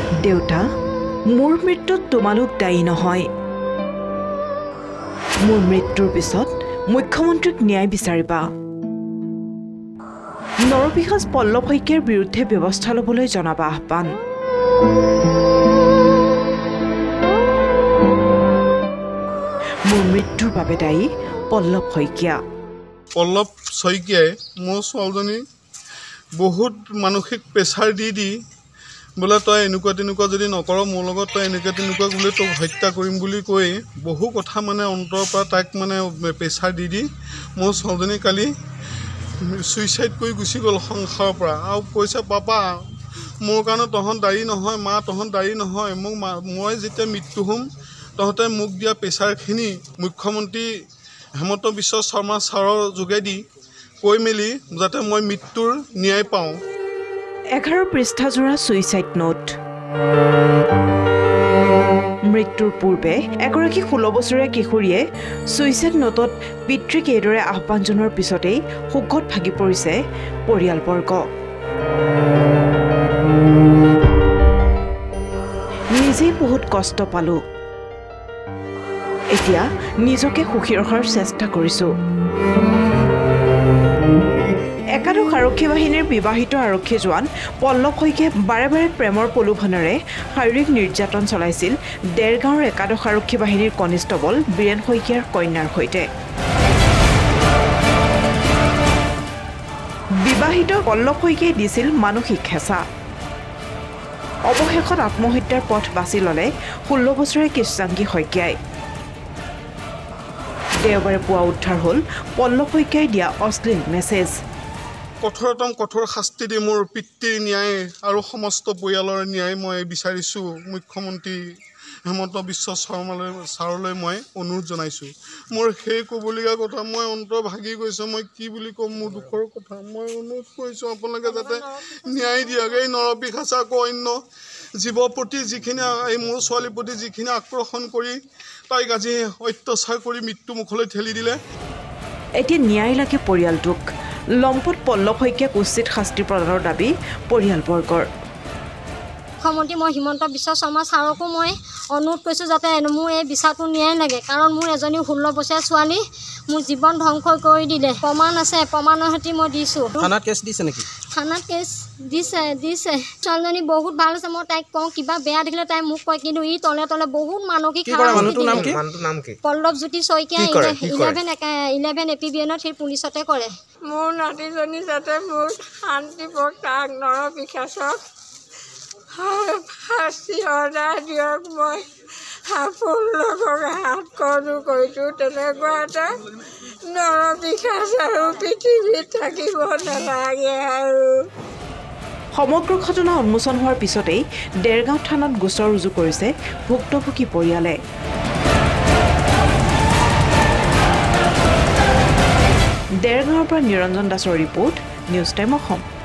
দেউতা, মোৰ মৃত্যুত তোমালোক দায়ী নহয়। মোৰ মৃত্যুৰ পিছত মুখ্যমন্ত্ৰীক ন্যায় বিচাৰিবা। নৰপিশাচ পল্লৱ শইকীয়াৰ বিৰুদ্ধে ব্যৱস্থা ল'বলৈ জনাবা আহ্বান। মোৰ মৃত্যুৰ বাবে দায়ী পল্লৱ শইকীয়া। পল্লৱ শইকীয়াই মোৰ ছোৱালীজনী বহুত মানসিক প্ৰেছাৰ দি বোলে তই এনেকুৱা তেনেকুৱা যদি নকৰ মোৰ লগত তই এনেকুৱা তেনেকুৱা বোলে তোক হত্যা কৰিম বুলি কৈ বহু কথা মানে অন্তৰৰ পৰা তাইক মানে প্ৰেছাৰ দি মোৰ ছোৱালীজনী কালি ছুইচাইড কৰি গুচি গ'ল সংসাৰৰ পৰা। আৰু কৈছে পাপা মোৰ কাৰণে তহঁত দায়ী নহয়, মা তহঁত দায়ী নহয়, মই যেতিয়া মৃত্যু হ'ম তহঁতে মোক দিয়া প্ৰেছাৰখিনি মুখ্যমন্ত্ৰী হেমন্ত বিশ্ব শৰ্মা ছাৰৰ যোগেদি কৈ মেলি যাতে মই মৃত্যুৰ ন্যায় পাওঁ। 11 পৃষ্ঠাজোৰা ছুইচাইড নোট। মৃত্যুৰ পূৰ্বে এগৰাকী 16 বছৰীয়া কিশোৰীয়ে ছুইচাইড নোটত পিতৃক এইদৰে আহ্বান জনোৱাৰ পিছতেই শোকত ভাগি পৰিছে পৰিয়ালবৰ্গ। নিজেই বহুত কষ্ট পালোঁ, এতিয়া নিজকে সুখী ৰখাৰ চেষ্টা কৰিছোঁ। একাদশ আৰক্ষী বাহিনীৰ বিবাহিত আৰক্ষী জোৱান পল্লৱ শইকীয়াই বাৰে বাৰে প্ৰেমৰ প্ৰলোভনেৰে শাৰীৰিক নিৰ্যাতন চলাইছিল দেৰগাঁৱৰ একাদশ আৰক্ষী বাহিনীৰ কনিষ্টবল বীৰেন শইকীয়াৰ কন্যাৰ সৈতে। বিবাহিত পল্লৱ শইকীয়াই দিছিল মানসিক হেঁচা। অৱশেষত আত্মহত্যাৰ পথ বাছি ল'লে 16 বছৰীয়া কৃষ্ণাংগী শইকীয়াই। দেওবাৰে পুৱা উদ্ধাৰ হ'ল পল্লৱ শইকীয়াই দিয়া অশ্লীল মেছেজ। কঠোৰতম কঠোৰ শাস্তি দি মোৰ পিতৃৰ ন্যায় আৰু সমস্ত পৰিয়ালৰ ন্যায় মই বিচাৰিছোঁ। মুখ্যমন্ত্ৰী হেমন্ত বিশ্ব শৰ্মালৈ ছাৰলৈ মই অনুৰোধ জনাইছোঁ। মোৰ সেই ক'বলগীয়া কথা মই অন্তৰ ভাগি গৈছোঁ। মই কি বুলি ক'ম, মোৰ দুখৰ কথা। মই অনুৰোধ কৰিছোঁ আপোনালোকে যাতে ন্যায় দিয়ক। এই নৰপিশাচে আকৌ অন্য জীৱৰ প্ৰতি যিখিনি এই মোৰ ছোৱালীৰ প্ৰতি যিখিনি আকৰ্ষণ কৰি তাইক আজি অত্যাচাৰ কৰি মৃত্যুমুখলৈ ঠেলি দিলে। এতিয়া ন্যায় লাগে পৰিয়ালটোক। লম্পট পল্লৱ শইকীয়াক উচিত শাস্তি প্ৰদানৰ দাবী পৰিয়ালবৰ্গৰ। মুখ্যমন্ত্ৰী মই হিমন্ত বিশ্ব শৰ্মা ছাৰকো মই অনুৰোধ কৰিছোঁ যাতে মোৰ এই বিচাৰটো ন্যায় লাগে। কাৰণ মোৰ এজনী 16 বছৰীয়া ছোৱালী মোৰ জীৱন ধ্বংস কৰি দিলে। প্ৰমাণ আছে, প্ৰমাণৰ সৈতে মই দিছোঁ। থানাত কেছ দিছে নেকি? থানাত কেছ দিছে। ছোৱালীজনী বহুত ভাল আছে। মই তাইক কওঁ কিবা বেয়া দেখিলে তাই মোক কয়, কিন্তু ই তলে তলে বহুত মানসিক পল্লৱ জ্যোতি শইকীয়া 11 APBNত সেই পুলিচতে কৰে। মোৰ নাতিজনী যাতে মোৰ শান্তি পাওক, তাক নৰপিশাচক শাস্তি অৰ্ডাৰ দিয়ক। মই আপোনালোকক হাত কৰো কৰিছোঁ। তেনেকুৱা এটা নৰপিশাচ আৰু পৃথিৱীত থাকিব নালাগে। আৰু সমগ্ৰ ঘটনা উন্মোচন হোৱাৰ পিছতেই দেৰগাঁও থানাত গোচৰ ৰুজু কৰিছে ভুক্তভোগী পৰিয়ালে। দেৰগাঁৱৰ পৰা নিৰঞ্জন দাসৰ ৰিপৰ্ট, নিউজ টাইম অসম।